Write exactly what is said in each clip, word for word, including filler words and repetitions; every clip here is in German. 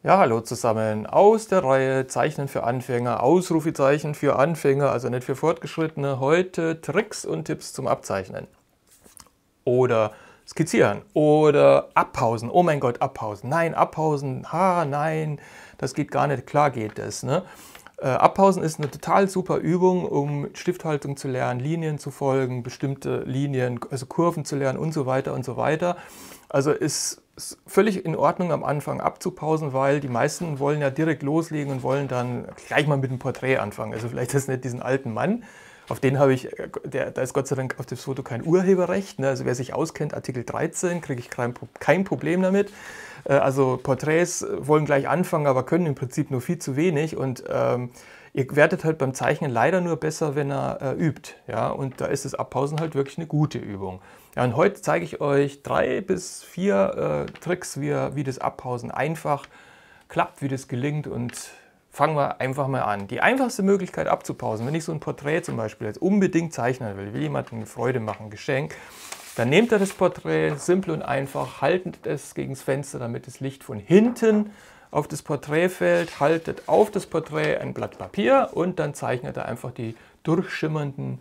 Ja, hallo zusammen. Aus der Reihe Zeichnen für Anfänger, Ausrufezeichen für Anfänger, also nicht für Fortgeschrittene. Heute Tricks und Tipps zum Abzeichnen. Oder skizzieren. Oder abpausen. Oh mein Gott, abpausen. Nein, abpausen. Ha, nein, das geht gar nicht. Klar geht das. Ne? Äh, abpausen ist eine total super Übung, um Stifthaltung zu lernen, Linien zu folgen, bestimmte Linien, also Kurven zu lernen und so weiter und so weiter. Also ist ist völlig in Ordnung am Anfang abzupausen, weil die meisten wollen ja direkt loslegen und wollen dann gleich mal mit dem Porträt anfangen. Also vielleicht ist nicht diesen alten Mann, auf den habe ich, der, da ist Gott sei Dank auf das Foto kein Urheberrecht. Ne? Also wer sich auskennt, Artikel dreizehn, kriege ich kein, kein Problem damit. Also Porträts wollen gleich anfangen, aber können im Prinzip nur viel zu wenig. Und ähm, ihr werdet halt beim Zeichnen leider nur besser, wenn er äh, übt. Ja? Und da ist das Abpausen halt wirklich eine gute Übung. Ja, und heute zeige ich euch drei bis vier äh, Tricks, wie, wie das Abpausen einfach klappt, wie das gelingt, und fangen wir einfach mal an. Die einfachste Möglichkeit abzupausen, wenn ich so ein Porträt zum Beispiel jetzt unbedingt zeichnen will, will jemandem eine Freude machen, ein Geschenk, dann nehmt ihr das Porträt, simpel und einfach, haltet es gegen das Fenster, damit das Licht von hinten auf das Porträt fällt, haltet auf das Porträt ein Blatt Papier und dann zeichnet ihr einfach die durchschimmernden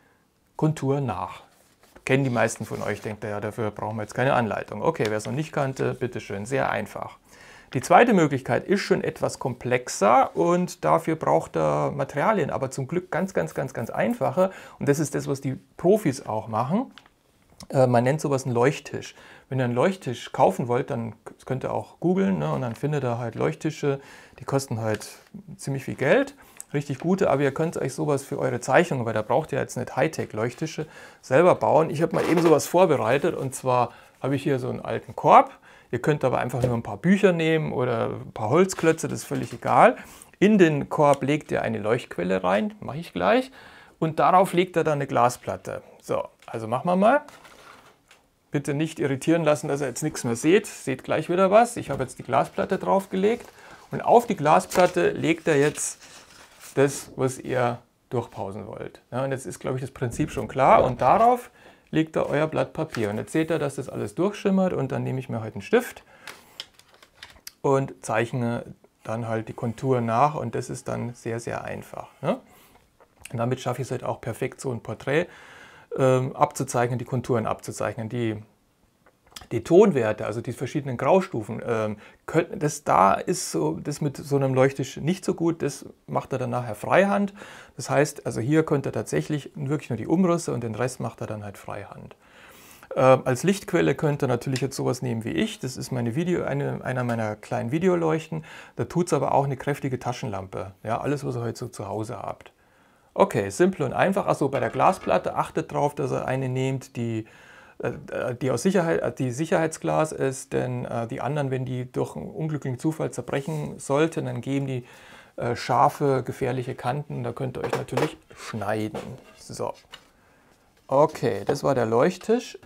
Konturen nach. Kennen die meisten von euch, denkt ihr, ja, dafür brauchen wir jetzt keine Anleitung. Okay, wer es noch nicht kannte, bitteschön, sehr einfach. Die zweite Möglichkeit ist schon etwas komplexer und dafür braucht er Materialien, aber zum Glück ganz, ganz, ganz, ganz einfache. Und das ist das, was die Profis auch machen. Äh, man nennt sowas einen Leuchttisch. Wenn ihr einen Leuchttisch kaufen wollt, dann könnt ihr auch googeln, ne, und dann findet ihr halt Leuchttische, die kosten halt ziemlich viel Geld. Richtig gute, aber ihr könnt euch sowas für eure Zeichnungen, weil da braucht ihr jetzt nicht Hightech-Leuchttische, selber bauen. Ich habe mal eben sowas vorbereitet, und zwar habe ich hier so einen alten Korb. Ihr könnt aber einfach nur ein paar Bücher nehmen oder ein paar Holzklötze, das ist völlig egal. In den Korb legt ihr eine Leuchtquelle rein, mache ich gleich, und darauf legt ihr dann eine Glasplatte. So, also machen wir mal. Bitte nicht irritieren lassen, dass ihr jetzt nichts mehr seht. Seht gleich wieder was. Ich habe jetzt die Glasplatte draufgelegt, und auf die Glasplatte legt ihr jetzt das, was ihr durchpausen wollt. Ja, und jetzt ist, glaube ich, das Prinzip schon klar, und darauf legt ihr euer Blatt Papier. Und jetzt seht ihr, dass das alles durchschimmert, und dann nehme ich mir heute einen Stift und zeichne dann halt die Konturen nach, und das ist dann sehr, sehr einfach. Ne? Und damit schaffe ich es halt auch perfekt, so ein Porträt ähm, abzuzeichnen, die Konturen abzuzeichnen, die Die Tonwerte, also die verschiedenen Graustufen, ähm, können, das da ist so, das mit so einem Leuchttisch nicht so gut, das macht er dann nachher Freihand. Das heißt, also hier könnt ihr tatsächlich wirklich nur die Umrisse, und den Rest macht er dann halt Freihand. Ähm, als Lichtquelle könnt ihr natürlich jetzt sowas nehmen wie ich. Das ist meine Video, eine, einer meiner kleinen Videoleuchten. Da tut es aber auch eine kräftige Taschenlampe. Ja, alles, was ihr heute so zu Hause habt. Okay, simpel und einfach. Achso, bei der Glasplatte achtet darauf, dass ihr eine nehmt, die die aus Sicherheit, die Sicherheitsglas ist, denn äh, die anderen, wenn die durch einen unglücklichen Zufall zerbrechen sollten, dann geben die äh, scharfe, gefährliche Kanten. Da könnt ihr euch natürlich schneiden. So, okay, das war der Leuchttisch.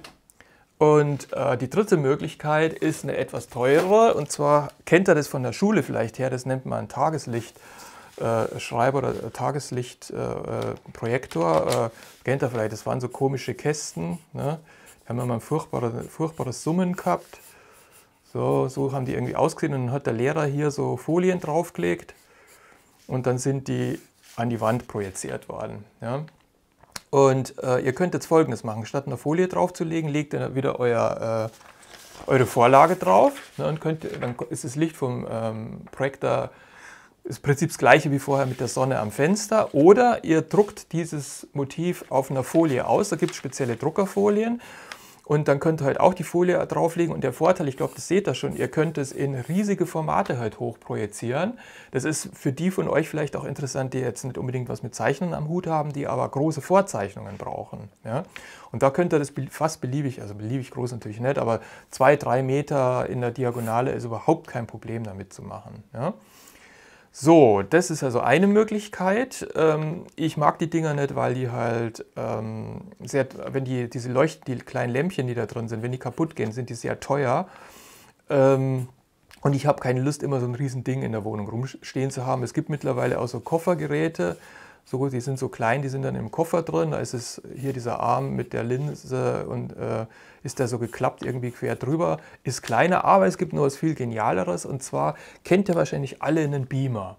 Und äh, die dritte Möglichkeit ist eine etwas teurere, und zwar kennt ihr das von der Schule vielleicht her, das nennt man Tageslicht. Äh, Schreiber oder Tageslichtprojektor, äh, äh, kennt ihr vielleicht, das waren so komische Kästen, ne? Die haben immer ein furchtbares, furchtbares Summen gehabt. So, so haben die irgendwie ausgesehen, und dann hat der Lehrer hier so Folien draufgelegt, und dann sind die an die Wand projiziert worden. Ja? Und äh, ihr könnt jetzt Folgendes machen: Statt eine Folie draufzulegen, legt ihr wieder euer, äh, eure Vorlage drauf, ne? Und könnt, dann ist das Licht vom ähm, Projektor ist im Prinzip das gleiche wie vorher mit der Sonne am Fenster, oder ihr druckt dieses Motiv auf einer Folie aus. Da gibt es spezielle Druckerfolien, und dann könnt ihr halt auch die Folie drauflegen, und der Vorteil, ich glaube, das seht ihr schon, ihr könnt es in riesige Formate halt hochprojizieren. Das ist für die von euch vielleicht auch interessant, die jetzt nicht unbedingt was mit Zeichnen am Hut haben, die aber große Vorzeichnungen brauchen. Ja? Und da könnt ihr das fast beliebig, also beliebig groß natürlich nicht, aber zwei, drei Meter in der Diagonale ist überhaupt kein Problem damit zu machen. Ja? So, das ist also eine Möglichkeit. Ich mag die Dinger nicht, weil die halt, sehr, wenn die, diese Leuchten, die kleinen Lämpchen, die da drin sind, wenn die kaputt gehen, sind die sehr teuer. Und ich habe keine Lust, immer so ein riesen Ding in der Wohnung rumstehen zu haben. Es gibt mittlerweile auch so Koffergeräte, So, die sind so klein, die sind dann im Koffer drin. Da ist es hier dieser Arm mit der Linse und äh, ist da so geklappt irgendwie quer drüber. Ist kleiner, aber es gibt noch was viel Genialeres. Und zwar kennt ihr wahrscheinlich alle einen Beamer.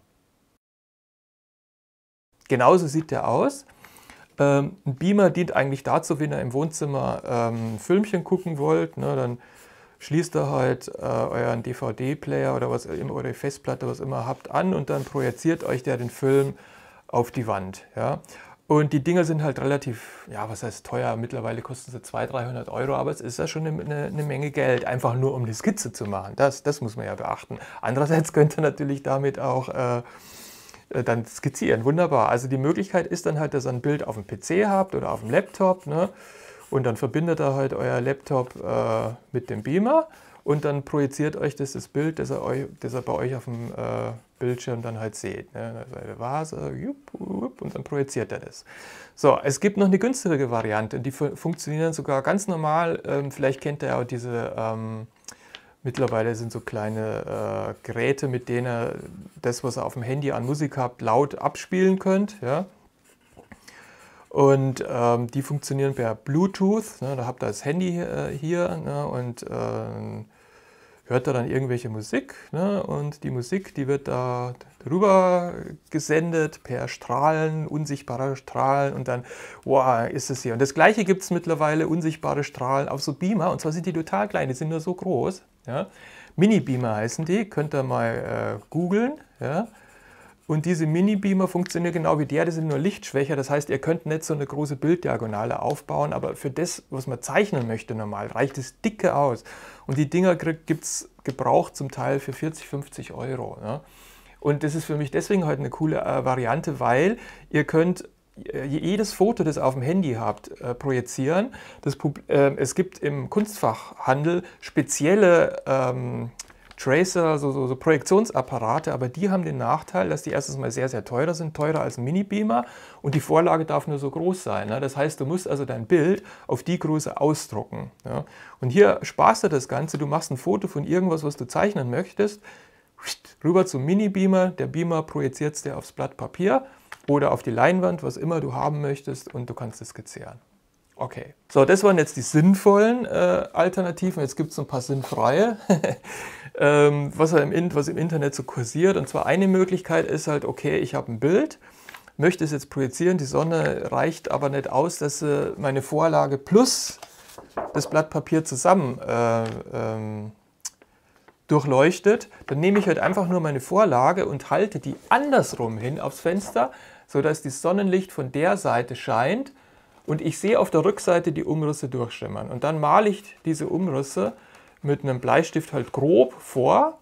Genauso sieht der aus. Ähm, ein Beamer dient eigentlich dazu, wenn ihr im Wohnzimmer ähm, ein Filmchen gucken wollt, ne, dann schließt ihr halt äh, euren D V D-Player oder was immer, eure Festplatte, was immer habt, an und dann projiziert euch der den Film auf die Wand. Ja. Und die Dinger sind halt relativ, ja, was heißt teuer, mittlerweile kosten sie zweihundert, dreihundert Euro, aber es ist ja schon eine, eine, eine Menge Geld, einfach nur um die Skizze zu machen. Das, das muss man ja beachten. Andererseits könnt ihr natürlich damit auch äh, dann skizzieren. Wunderbar. Also die Möglichkeit ist dann halt, dass ihr ein Bild auf dem P C habt oder auf dem Laptop, ne? Und dann verbindet ihr halt euer Laptop äh, mit dem Beamer und dann projiziert euch das, das Bild, das ihr, euch, das ihr bei euch auf dem äh, Bildschirm dann halt seht. Ne? Also eine Vase, jupp, jupp, und dann projiziert er das. So, es gibt noch eine günstigere Variante, die fu funktionieren sogar ganz normal. Ähm, vielleicht kennt ihr auch diese, ähm, mittlerweile sind so kleine äh, Geräte, mit denen ihr das, was ihr auf dem Handy an Musik habt, laut abspielen könnt. Ja? Und ähm, die funktionieren per Bluetooth. Ne? Da habt ihr das Handy äh, hier, ne? Und äh, hört ihr dann irgendwelche Musik. Ne? Und die Musik, die wird da drüber gesendet per Strahlen, unsichtbare Strahlen. Und dann, wow, ist es hier. Und das Gleiche gibt es mittlerweile, unsichtbare Strahlen auf so Beamer. Und zwar sind die total klein, die sind nur so groß. Ja? Mini-Beamer heißen die, könnt ihr mal äh, googeln. Ja? Und diese Mini-Beamer funktionieren genau wie der, die sind nur lichtschwächer. Das heißt, ihr könnt nicht so eine große Bilddiagonale aufbauen, aber für das, was man zeichnen möchte normal, reicht es dicke aus. Und die Dinger gibt es gebraucht zum Teil für vierzig, fünfzig Euro. Ja. Und das ist für mich deswegen heute eine coole äh, Variante, weil ihr könnt jedes Foto, das ihr auf dem Handy habt, äh, projizieren. Das, äh, es gibt im Kunstfachhandel spezielle ähm, Tracer, so, so, so Projektionsapparate, aber die haben den Nachteil, dass die erstens mal sehr, sehr teuer sind, teurer als ein Mini-Beamer und die Vorlage darf nur so groß sein. Ne? Das heißt, du musst also dein Bild auf die Größe ausdrucken. Ja? Und hier sparst du das Ganze, du machst ein Foto von irgendwas, was du zeichnen möchtest, rüber zum Mini-Beamer, der Beamer projiziert es dir aufs Blatt Papier oder auf die Leinwand, was immer du haben möchtest und du kannst es skizzieren. Okay, so das waren jetzt die sinnvollen äh, Alternativen, jetzt gibt es ein paar sinnfreie, ähm, was, im, was im Internet so kursiert. Und zwar eine Möglichkeit ist halt, okay, ich habe ein Bild, möchte es jetzt projizieren, die Sonne reicht aber nicht aus, dass äh, meine Vorlage plus das Blatt Papier zusammen äh, ähm, durchleuchtet. Dann nehme ich halt einfach nur meine Vorlage und halte die andersrum hin aufs Fenster, sodass das Sonnenlicht von der Seite scheint. Und ich sehe auf der Rückseite die Umrisse durchschimmern. Und dann male ich diese Umrisse mit einem Bleistift halt grob vor,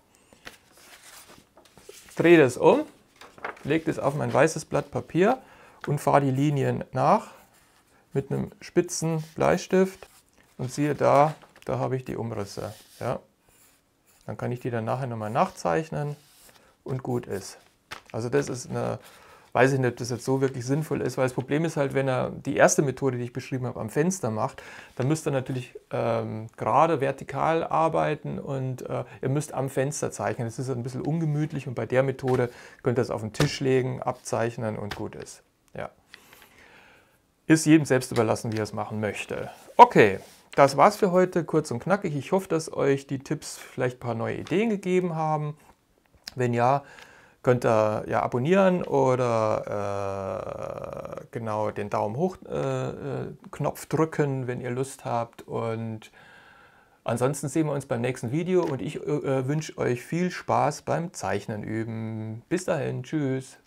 drehe das um, lege das auf mein weißes Blatt Papier und fahre die Linien nach mit einem spitzen Bleistift. Und siehe da, da habe ich die Umrisse. Ja. Dann kann ich die dann nachher nochmal nachzeichnen und gut ist. Also das ist eine... Weiß ich nicht, ob das jetzt so wirklich sinnvoll ist, weil das Problem ist halt, wenn er die erste Methode, die ich beschrieben habe, am Fenster macht, dann müsst ihr natürlich ähm, gerade vertikal arbeiten und äh, ihr müsst am Fenster zeichnen. Das ist ein bisschen ungemütlich und bei der Methode könnt ihr es auf den Tisch legen, abzeichnen und gut ist. Ja. Ist jedem selbst überlassen, wie er es machen möchte. Okay, das war's für heute, kurz und knackig. Ich hoffe, dass euch die Tipps vielleicht ein paar neue Ideen gegeben haben. Wenn ja, könnt ihr ja abonnieren oder äh, genau den Daumen hoch äh, Knopf drücken, wenn ihr Lust habt. Und ansonsten sehen wir uns beim nächsten Video und ich äh, wünsche euch viel Spaß beim Zeichnen üben. Bis dahin, tschüss.